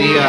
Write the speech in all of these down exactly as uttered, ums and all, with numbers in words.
Iya.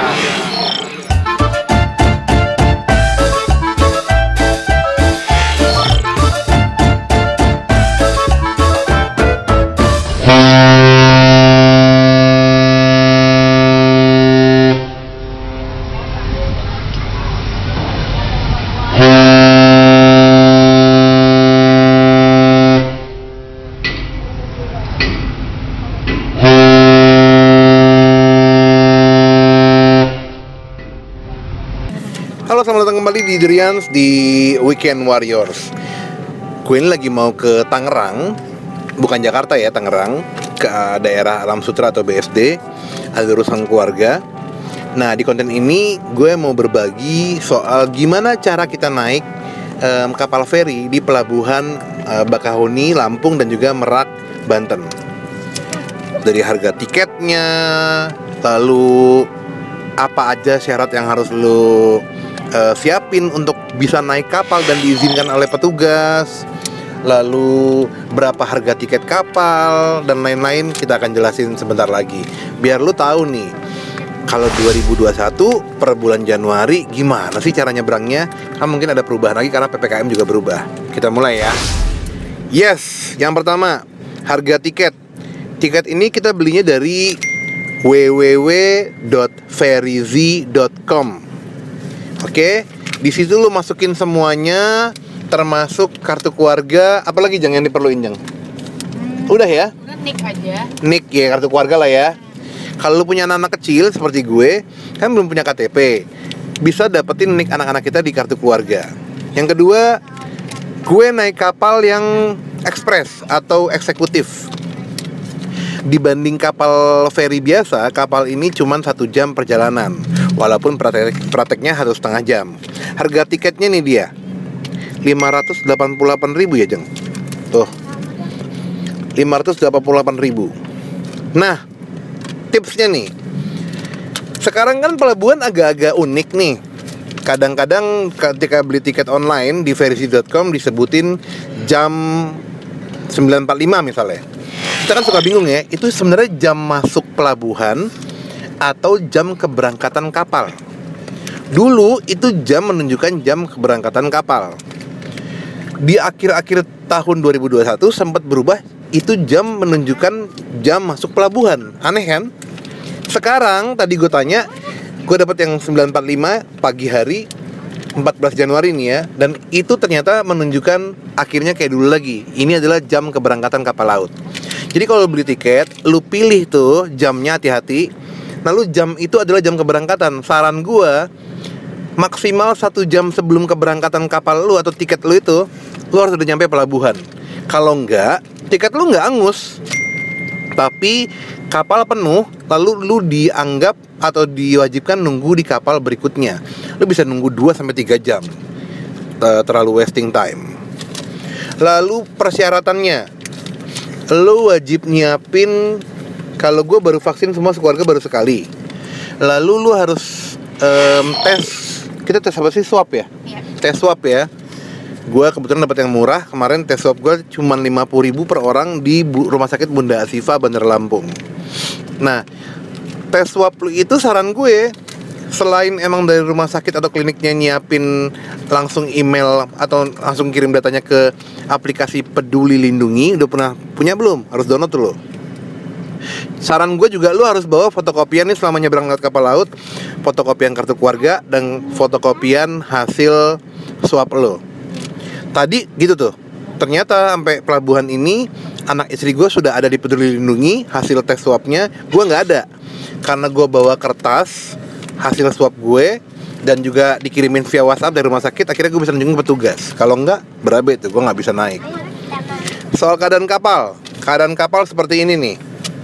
Halo, selamat datang kembali di Durians di Weekend Warriors. Gue ini lagi mau ke Tangerang, bukan Jakarta ya, Tangerang, ke daerah Alam Sutera atau B S D. Ada urusan keluarga. Nah, di konten ini gue mau berbagi soal gimana cara kita naik um, kapal feri di pelabuhan uh, Bakahuni, Lampung, dan juga Merak, Banten. Dari harga tiketnya, lalu apa aja syarat yang harus lo Uh, siapin untuk bisa naik kapal dan diizinkan oleh petugas, lalu berapa harga tiket kapal dan lain-lain. Kita akan jelasin sebentar lagi biar lu tahu nih, kalau dua ribu dua puluh satu per bulan Januari gimana sih cara nyebrangnya. Kan mungkin ada perubahan lagi karena P P K M juga berubah. Kita mulai ya. Yes, yang pertama, harga tiket. Tiket ini kita belinya dari w w w dot ferryz dot com. Oke, di situ lu masukin semuanya, termasuk kartu keluarga, apalagi jangan diperluin, Jang. Udah ya? Udah, nik aja. Nik ya, kartu keluarga lah ya. Kalau lu punya anak-anak kecil seperti gue, kan belum punya K T P, bisa dapetin nik anak-anak kita di kartu keluarga. Yang kedua, gue naik kapal yang ekspres atau eksekutif. Dibanding kapal feri biasa, kapal ini cuma satu jam perjalanan, walaupun praktek, prakteknya harus setengah jam. Harga tiketnya nih dia lima ratus delapan puluh delapan ribu ya, Jeng. Tuh, lima ratus delapan puluh delapan ribu. Nah, tipsnya nih, sekarang kan pelabuhan agak-agak unik nih. Kadang-kadang ketika beli tiket online di ferryz dot com disebutin jam sembilan empat puluh lima misalnya. Kita kan suka bingung ya, itu sebenarnya jam masuk pelabuhan atau jam keberangkatan kapal. Dulu itu jam menunjukkan jam keberangkatan kapal. Di akhir-akhir tahun dua ribu dua puluh satu sempat berubah, itu jam menunjukkan jam masuk pelabuhan. Aneh kan? Sekarang tadi gue tanya, gue dapat yang sembilan empat puluh lima pagi hari empat belas Januari nih ya, dan itu ternyata menunjukkan akhirnya kayak dulu lagi. Ini adalah jam keberangkatan kapal laut. Jadi kalau beli tiket, lu pilih tuh jamnya, hati-hati. Lalu jam itu adalah jam keberangkatan. Saran gua, maksimal satu jam sebelum keberangkatan kapal lu atau tiket lu itu, lu harus udah nyampe pelabuhan. Kalau enggak, tiket lu enggak angus, tapi kapal penuh, lalu lu dianggap atau diwajibkan nunggu di kapal berikutnya. Lu bisa nunggu dua sampai tiga jam. Terlalu wasting time. Lalu persyaratannya, lu wajib nyiapin, kalau gue baru vaksin semua sekeluarga baru sekali. Lalu lu harus um, tes, kita tes apa sih, swab ya? Ya. Tes swab ya. Gue kebetulan dapat yang murah. Kemarin tes swab gue cuma lima puluh ribu per orang di Bu- Rumah Sakit Bunda Asifa, Bandar Lampung. Nah, tes swab lu itu saran gue, selain emang dari rumah sakit atau kliniknya nyiapin langsung email atau langsung kirim datanya ke aplikasi Peduli Lindungi, udah pernah punya belum? Harus download dulu. Saran gue juga, lu harus bawa fotokopian nih selama nyebrang lewat kapal laut, fotokopian kartu keluarga dan fotokopian hasil swab lo. Tadi gitu tuh, ternyata sampai pelabuhan ini anak istri gue sudah ada di Peduli Lindungi hasil tes swabnya, gue nggak ada. Karena gue bawa kertas hasil swab gue dan juga dikirimin via WhatsApp dari rumah sakit, akhirnya gue bisa nunjukin petugas. Kalau enggak, berabe tuh, gue nggak bisa naik. Soal keadaan kapal, keadaan kapal seperti ini nih.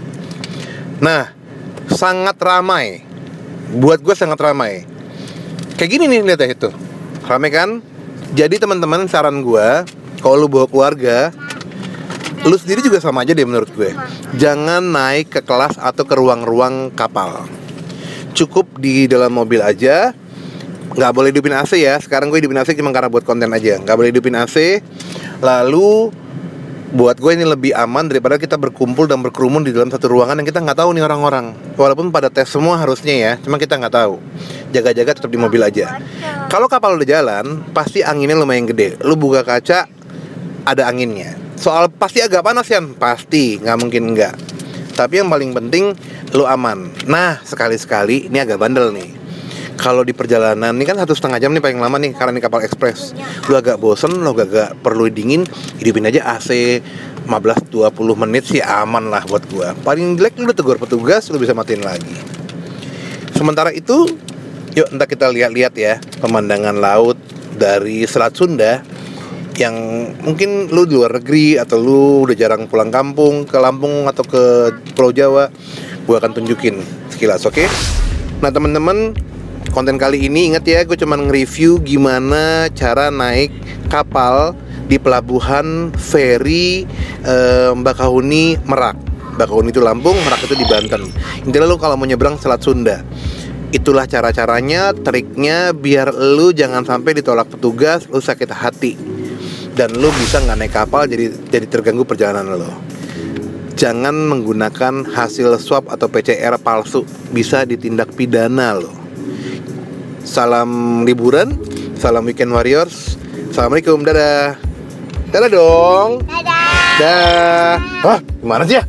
Nah, sangat ramai. Buat gue sangat ramai. Kayak gini nih, lihat ya itu. Ramai kan? Jadi teman-teman, saran gue, kalau lu bawa keluarga, lu sendiri juga sama aja deh menurut gue. Jangan naik ke kelas atau ke ruang-ruang kapal. Cukup di dalam mobil aja. Nggak boleh hidupin A C ya. Sekarang gue hidupin A C cuma karena buat konten aja. Nggak boleh hidupin A C. Lalu Buat gue ini lebih aman daripada kita berkumpul dan berkerumun di dalam satu ruangan yang kita nggak tahu nih orang-orang. Walaupun pada tes semua harusnya ya, cuma kita nggak tahu. Jaga-jaga tetap di mobil aja. Kalau kapal udah jalan, pasti anginnya lumayan gede. Lu buka kaca, ada anginnya. Soal pasti agak panas kan? Pasti, nggak mungkin nggak. Tapi yang paling penting, lu aman. Nah, sekali-sekali, ini agak bandel nih. Kalau di perjalanan, ini kan satu setengah jam nih paling lama nih, karena ini kapal ekspres. Lu agak bosen, lu agak, agak perlu dingin, hidupin aja A C lima belas sampai dua puluh menit sih aman lah buat gua. Paling jelek lu udah tegur petugas, lu bisa matiin lagi. Sementara itu, yuk entah kita lihat-lihat ya pemandangan laut dari Selat Sunda yang mungkin lu di luar negeri atau lu udah jarang pulang kampung ke Lampung atau ke Pulau Jawa, gua akan tunjukin sekilas, oke? Okay? Nah teman-teman, konten kali ini ingat ya, gue cuma nge-review gimana cara naik kapal di pelabuhan feri eh, Bakahuni Merak. Bakahuni itu Lampung, Merak itu di Banten. Intinya lu kalau mau nyebrang Selat Sunda, itulah cara-caranya, triknya biar lu jangan sampai ditolak petugas, lu sakit hati, dan lu bisa nggak naik kapal jadi jadi terganggu perjalanan lo. Jangan menggunakan hasil swab atau P C R palsu, bisa ditindak pidana lo. Salam liburan, salam weekend warriors. Assalamualaikum, dadah. Dadah dong. Dadah. Dah. Hah, gimana sih ya?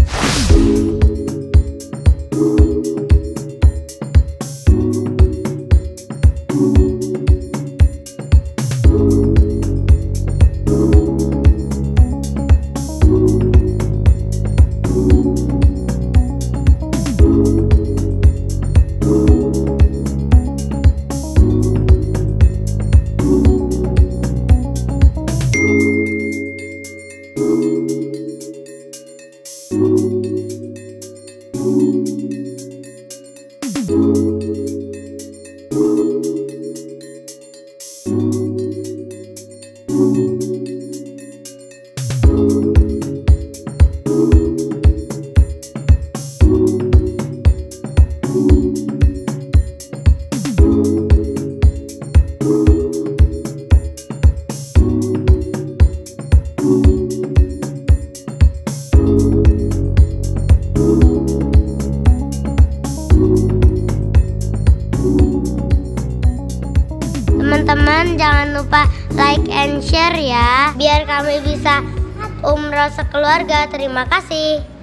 Teman-teman jangan lupa like and share ya, biar kami bisa umroh sekeluarga. Terima kasih.